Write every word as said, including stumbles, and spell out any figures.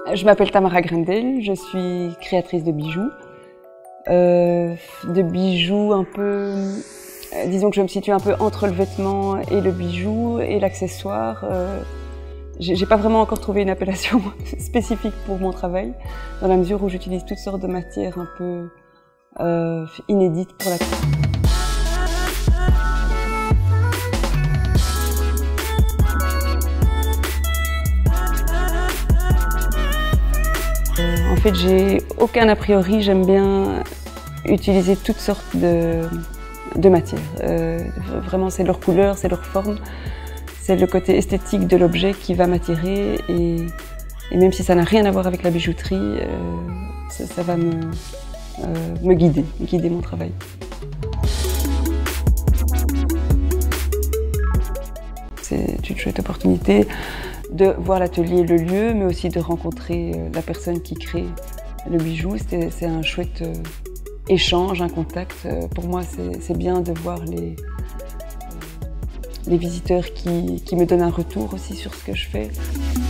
Je m'appelle Tamara Grendel, je suis créatrice de bijoux. Euh, de bijoux un peu... Euh, disons que je me situe un peu entre le vêtement et le bijou et l'accessoire. Euh, J'ai pas vraiment encore trouvé une appellation spécifique pour mon travail, dans la mesure où j'utilise toutes sortes de matières un peu euh, inédites pour la coupe. En fait, j'ai aucun a priori, j'aime bien utiliser toutes sortes de, de matières. Euh, vraiment, c'est leur couleur, c'est leur forme, c'est le côté esthétique de l'objet qui va m'attirer et, et même si ça n'a rien à voir avec la bijouterie, euh, ça, ça va me, euh, me guider, guider mon travail. C'est une chouette opportunité de voir l'atelier, le lieu, mais aussi de rencontrer la personne qui crée le bijou. C'est un chouette échange, un contact. Pour moi, c'est bien de voir les, les visiteurs qui, qui me donnent un retour aussi sur ce que je fais.